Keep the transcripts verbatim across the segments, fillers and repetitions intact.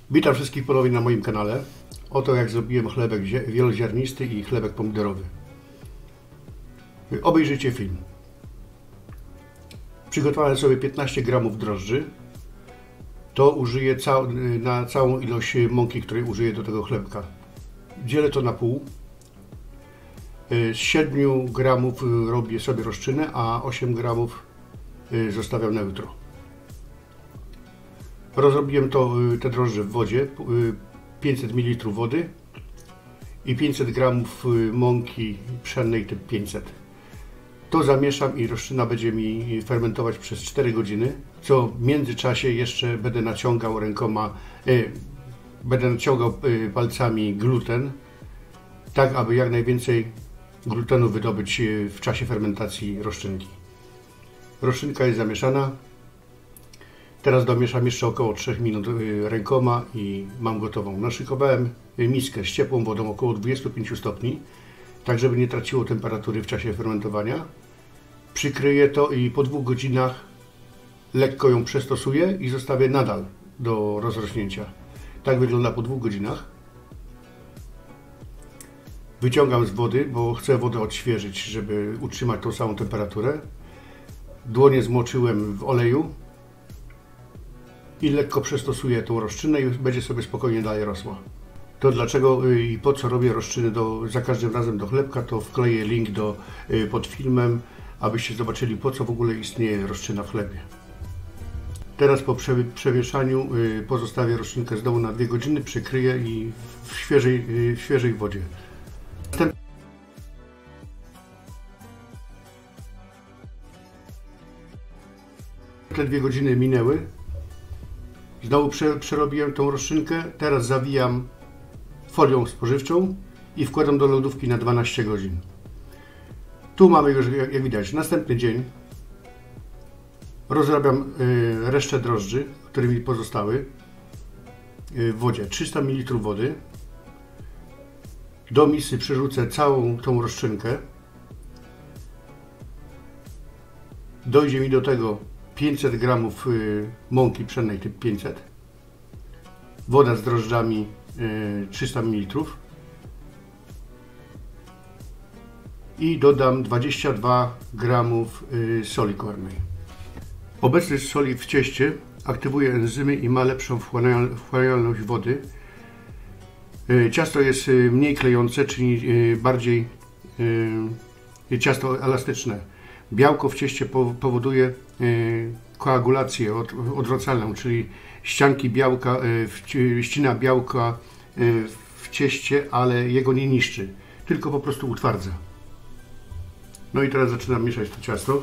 Witam wszystkich ponownie na moim kanale. Oto jak zrobiłem chlebek wieloziarnisty i chlebek pomidorowy. Obejrzyjcie film. Przygotowałem sobie piętnaście gramów drożdży. To użyję cał na całą ilość mąki, której użyję do tego chlebka. Dzielę to na pół. Z siedmiu gramów robię sobie rozczynę, a osiem gramów zostawiam na jutro. Rozrobiłem to, te drożdże w wodzie, pięćset mililitrów wody i pięćset gramów mąki pszennej typ pięćset. To zamieszam i rozczyna będzie mi fermentować przez cztery godziny, co w międzyczasie jeszcze będę naciągał rękoma, e, będę naciągał palcami gluten, tak aby jak najwięcej glutenu wydobyć w czasie fermentacji rozczynki. Rozczynka jest zamieszana. Teraz domieszam jeszcze około trzech minut rękoma i mam gotową. Naszykowałem miskę z ciepłą wodą około dwudziestu pięciu stopni, tak żeby nie traciło temperatury w czasie fermentowania. Przykryję to i po dwóch godzinach lekko ją przestosuję i zostawię nadal do rozrośnięcia. Tak wygląda po dwóch godzinach. Wyciągam z wody, bo chcę wodę odświeżyć, żeby utrzymać tą samą temperaturę. Dłonie zmoczyłem w oleju i lekko przestosuję tą rozczynę i będzie sobie spokojnie dalej rosła. To dlaczego i po co robię rozczyny do, za każdym razem do chlebka, to wkleję link do, pod filmem, abyście zobaczyli, po co w ogóle istnieje rozczyna w chlebie. Teraz po przewieszaniu pozostawię rozczynkę z dołu na dwie godziny, przykryję i w świeżej, w świeżej wodzie. Te dwie godziny minęły. Znowu przerobiłem tą rozczynkę, teraz zawijam folią spożywczą i wkładam do lodówki na dwanaście godzin. Tu mamy już, jak widać, następny dzień. Rozrabiam resztę drożdży, które mi pozostały w wodzie. trzysta mililitrów wody. Do misy przerzucę całą tą rozczynkę. Dojdzie mi do tego pięćset gramów mąki pszennej typ pięćset, woda z drożdżami trzysta mililitrów i dodam dwadzieścia dwa gramów soli kornej. Obecność soli w cieście aktywuje enzymy i ma lepszą wchłanialność wody. Ciasto jest mniej klejące, czyli bardziej ciasto elastyczne. Białko w cieście powoduje koagulację odwracalną, czyli ścianki białka, ścina białka w cieście, ale jego nie niszczy, tylko po prostu utwardza. No i teraz zaczynam mieszać to ciasto.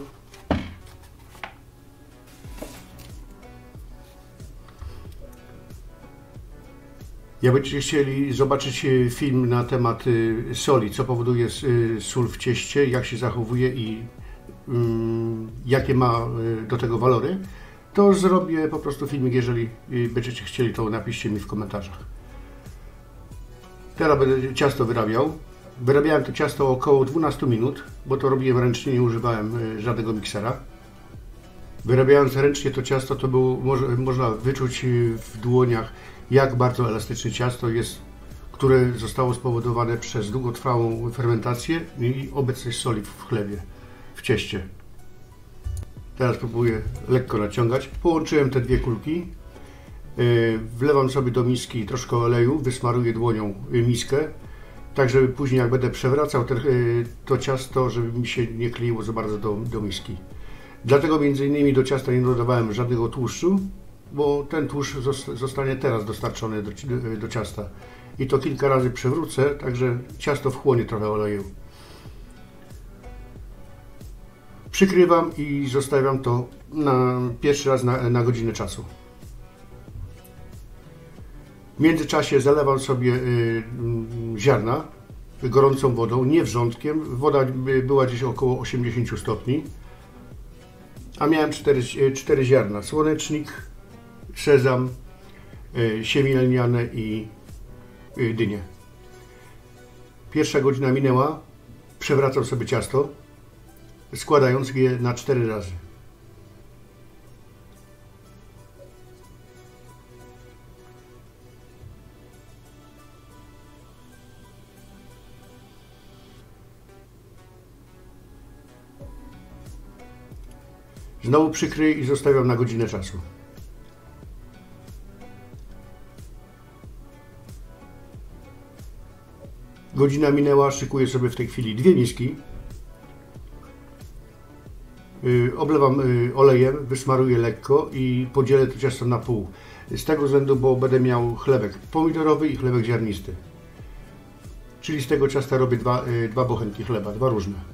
Jak będziecie chcieli zobaczyć film na temat soli, co powoduje sól w cieście, jak się zachowuje i jakie ma do tego walory, to zrobię po prostu filmik. Jeżeli będziecie chcieli, to napiszcie mi w komentarzach. Teraz będę ciasto wyrabiał. Wyrabiałem to ciasto około dwunastu minut, bo to robiłem ręcznie, nie używałem żadnego miksera. Wyrabiając ręcznie to ciasto, to było, można wyczuć w dłoniach, jak bardzo elastyczne ciasto jest, które zostało spowodowane przez długotrwałą fermentację i obecność soli w chlebie, w cieście. Teraz próbuję lekko naciągać. Połączyłem te dwie kulki. Wlewam sobie do miski troszkę oleju, wysmaruję dłonią miskę, tak żeby później, jak będę przewracał te, to ciasto, żeby mi się nie kleiło za bardzo do, do miski. Dlatego między innymi do ciasta nie dodawałem żadnego tłuszczu, bo ten tłuszcz zostanie teraz dostarczony do, do ciasta. I to kilka razy przewrócę, także ciasto wchłonie trochę oleju. Przykrywam i zostawiam to na pierwszy raz na, na godzinę czasu. W międzyczasie zalewam sobie y, ziarna gorącą wodą, nie wrzątkiem. Woda była gdzieś około osiemdziesięciu stopni. A miałem cztery, cztery ziarna. Słonecznik, sezam, y, siemię lniane i y, dynię. Pierwsza godzina minęła. Przewracam sobie ciasto, składając je na cztery razy. Znowu przykryję i zostawiam na godzinę czasu. Godzina minęła, szykuję sobie w tej chwili dwie miski. Yy, oblewam yy, olejem, wysmaruję lekko i podzielę to ciasto na pół. Z tego względu, bo będę miał chlebek pomidorowy i chlebek ziarnisty. Czyli z tego ciasta robię dwa, yy, dwa bochenki chleba, dwa różne.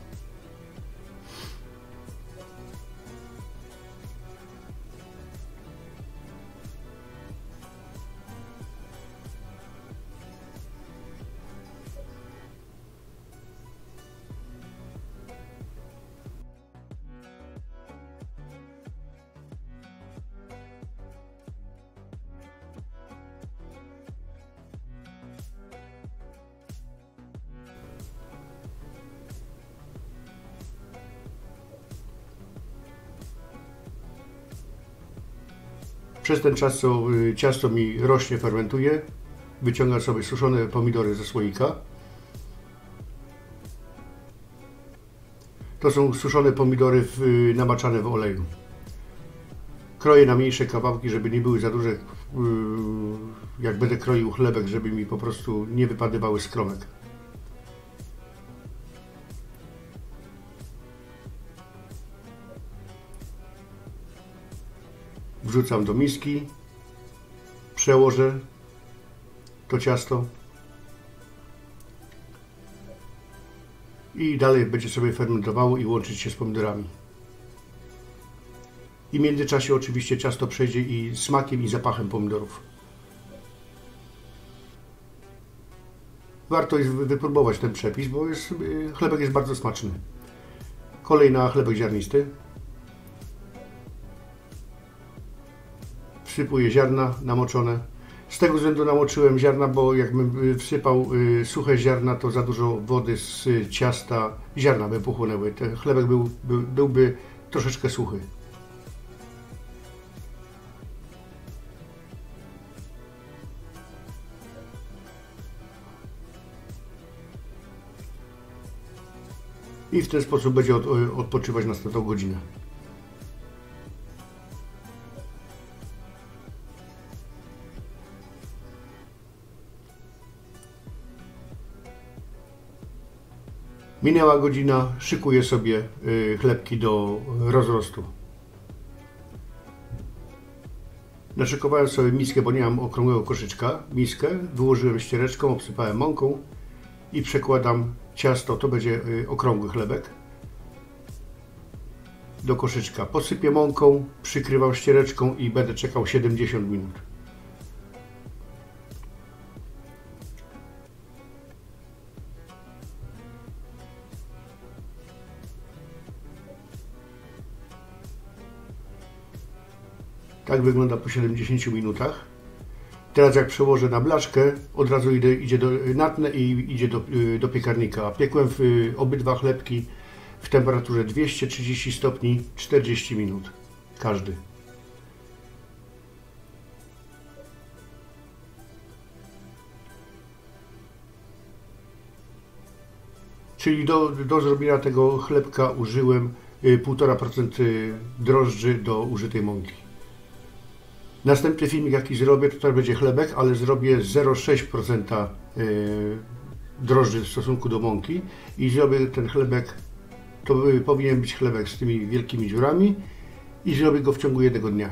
Przez ten czas, co ciasto mi rośnie, fermentuje, wyciągam sobie suszone pomidory ze słoika. To są suszone pomidory w, namaczane w oleju. Kroję na mniejsze kawałki, żeby nie były za duże, jak będę kroił chlebek, żeby mi po prostu nie wypadywały z kromek. Wrzucam do miski, przełożę to ciasto i dalej będzie sobie fermentowało i łączyć się z pomidorami. I w międzyczasie oczywiście ciasto przejdzie i smakiem i zapachem pomidorów. Warto jest wypróbować ten przepis, bo jest, chlebek jest bardzo smaczny. Kolej na chlebek ziarnisty. Wsypuję ziarna namoczone. Z tego względu namoczyłem ziarna, bo jakbym wsypał suche ziarna, to za dużo wody z ciasta ziarna by pochłonęły. Ten chlebek był, był, byłby troszeczkę suchy. I w ten sposób będzie od, odpoczywać następną godzinę. Minęła godzina, szykuję sobie chlebki do rozrostu. Naszykowałem sobie miskę, bo nie mam okrągłego koszyczka. Miskę wyłożyłem ściereczką, obsypałem mąką i przekładam ciasto, to będzie okrągły chlebek, do koszyczka. Posypię mąką, przykrywam ściereczką i będę czekał siedemdziesiąt minut. Tak wygląda po siedemdziesięciu minutach. Teraz jak przełożę na blaszkę, od razu idę, idzie do, natnę i idzie do, do piekarnika. Piekłem w, obydwa chlebki w temperaturze dwieście trzydzieści stopni czterdzieści minut. Każdy. Czyli do, do zrobienia tego chlebka użyłem półtora procent drożdży do użytej mąki. Następny filmik, jaki zrobię, to też będzie chlebek, ale zrobię zero przecinek sześć procent drożdży w stosunku do mąki i zrobię ten chlebek, to powinien być chlebek z tymi wielkimi dziurami i zrobię go w ciągu jednego dnia.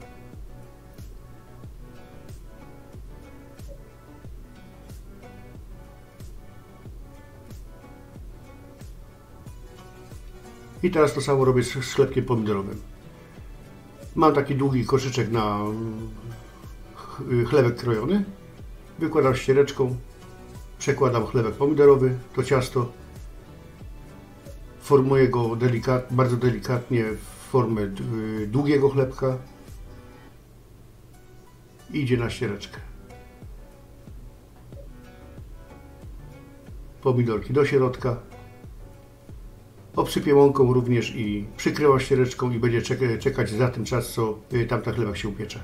I teraz to samo robię z chlebkiem pomidorowym. Mam taki długi koszyczek na chlebek krojony. Wykładam ściereczką, przekładam chlebek pomidorowy, to ciasto. Formuję go delikat, bardzo delikatnie w formę długiego chlebka. I idzie na ściereczkę. Pomidorki do środka. Obsypię mąką również i przykryłam ściereczką i będzie czekać za ten czas, co tamten chlebek się upiecze.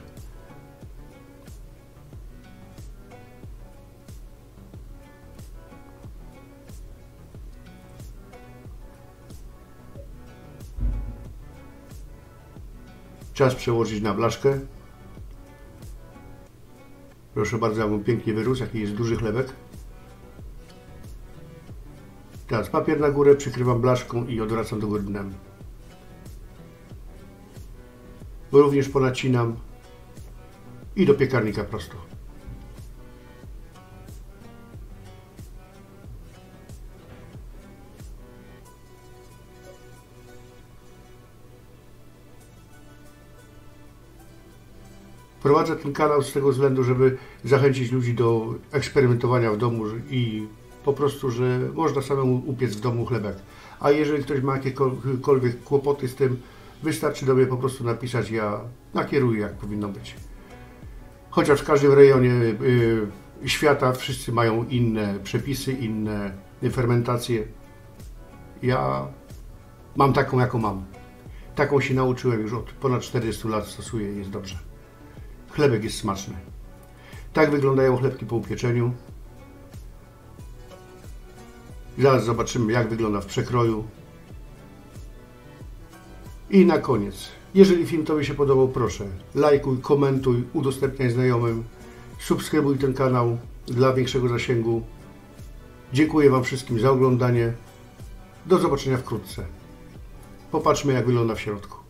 Czas przełożyć na blaszkę. Proszę bardzo, jak on pięknie wyrósł, jaki jest duży chlebek. Teraz papier na górę, przykrywam blaszką i odwracam do góry dnem. Również ponacinam i do piekarnika prosto. Prowadzę ten kanał z tego względu, żeby zachęcić ludzi do eksperymentowania w domu i po prostu, że można samemu upiec w domu chlebek. A jeżeli ktoś ma jakiekolwiek kłopoty z tym, wystarczy do mnie po prostu napisać, ja nakieruję, jak powinno być. Chociaż w każdym rejonie y, świata wszyscy mają inne przepisy, inne fermentacje. Ja mam taką, jaką mam. Taką się nauczyłem już od ponad czterdziestu lat, stosuję i jest dobrze. Chlebek jest smaczny. Tak wyglądają chlebki po upieczeniu. Zaraz zobaczymy, jak wygląda w przekroju. I na koniec, jeżeli film Tobie się podobał, proszę lajkuj, komentuj, udostępniaj znajomym, subskrybuj ten kanał dla większego zasięgu. Dziękuję Wam wszystkim za oglądanie. Do zobaczenia wkrótce. Popatrzmy, jak wygląda w środku.